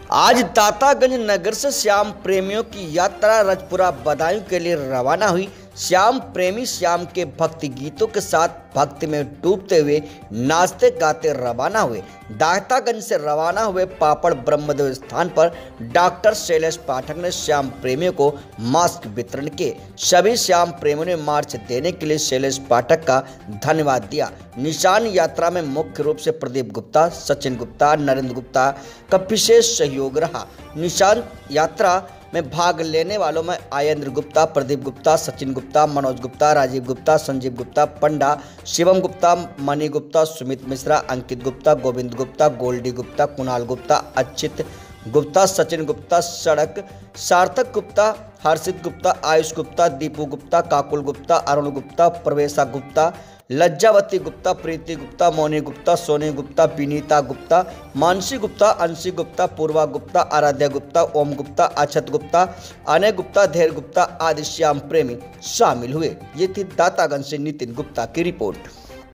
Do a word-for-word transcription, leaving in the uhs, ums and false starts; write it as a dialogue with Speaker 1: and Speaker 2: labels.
Speaker 1: आज दातागंज नगर से श्याम प्रेमियों की यात्रा रजपुरा बदायूं के लिए रवाना हुई। श्याम प्रेमी श्याम के भक्ति गीतों के साथ भक्ति में डूबते हुए नाचते गाते रवाना हुए। दातागंज से रवाना हुए पापड़ ब्रह्मदेव स्थान पर डॉक्टर शैलेश पाठक ने श्याम प्रेमियों को मास्क वितरण किए। सभी श्याम प्रेमियों ने मार्च देने के लिए शैलेश पाठक का धन्यवाद दिया। निशान यात्रा में मुख्य रूप से प्रदीप गुप्ता, सचिन गुप्ता, नरेंद्र गुप्ता का विशेष सहयोग रहा। निशान यात्रा में भाग लेने वालों में आयेंद्र गुप्ता, प्रदीप गुप्ता, सचिन गुप्ता, मनोज गुप्ता, राजीव गुप्ता, संजीव गुप्ता, पंडा, शिवम गुप्ता, मणि गुप्ता, सुमित मिश्रा, अंकित गुप्ता, गोविंद गुप्ता, गोल्डी गुप्ता, कुणाल गुप्ता, अच्युत गुप्ता, सचिन गुप्ता, सड़क, सार्थक गुप्ता, हर्षित गुप्ता, आयुष गुप्ता, दीपू गुप्ता, काकुल गुप्ता, अरुण गुप्ता, प्रवेशा गुप्ता, लज्जावती गुप्ता, प्रीति गुप्ता, मौनी गुप्ता, सोनी गुप्ता, विनीता गुप्ता, मानसी गुप्ता, अंशी गुप्ता, पूर्वा गुप्ता, आराध्या गुप्ता, ओम गुप्ता, अक्षत गुप्ता, अनय गुप्ता, धैर्य गुप्ता आदि श्याम प्रेमी शामिल हुए। ये थी दातागंज से नितिन गुप्ता की रिपोर्ट।